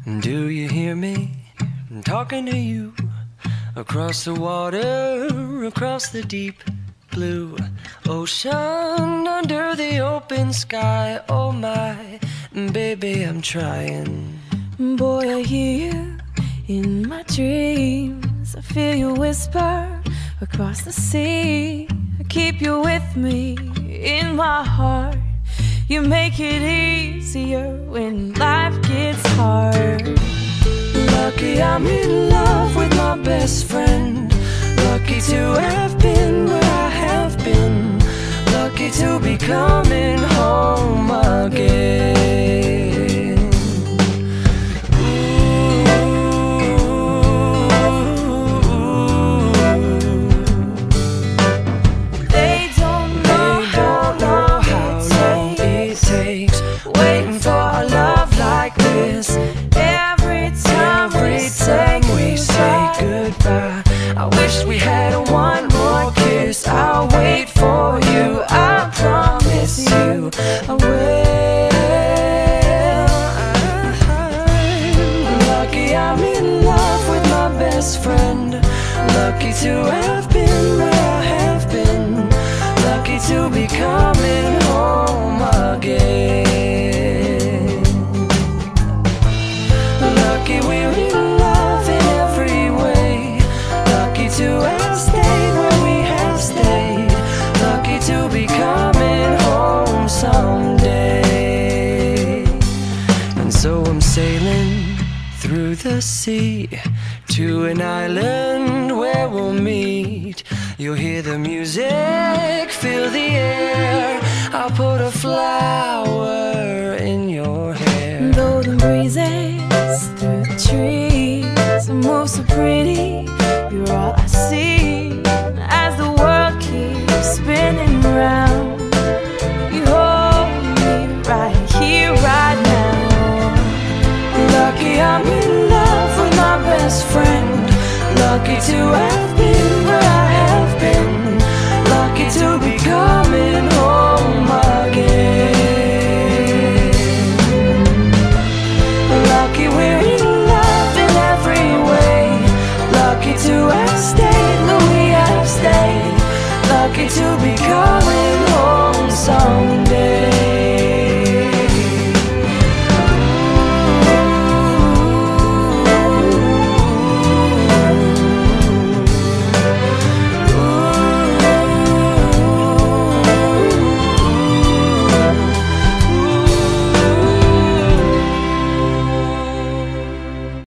Do you hear me? I'm talking to you across the water, across the deep blue ocean, under the open sky. Oh my, baby, I'm trying. Boy, I hear you in my dreams. I feel you whisper across the sea. I keep you with me in my heart. You make it easier when life gets hard. Lucky I'm in love with my best friend. Lucky to have been where I have been. Lucky to be coming home again. They don't know how long it takes waiting for a love like this. Every time we say goodbye, I wish we had one more kiss. I'll wait for you, I promise you I will. Lucky I'm in love with my best friend. Lucky to have been where I have been. Lucky to be coming home again. Lucky we're in love in every way. Lucky to have stayed where we have stayed. Lucky to be coming home someday. And so I'm sailing through the sea to an island where we'll meet. You'll hear the music, feel the air. I'll put a flower in your hair. golden breezes through the trees move so pretty. You're all I see as the world keeps spinning round. You hold me right here, right now. Lucky I'm in love with my best friend. Lucky to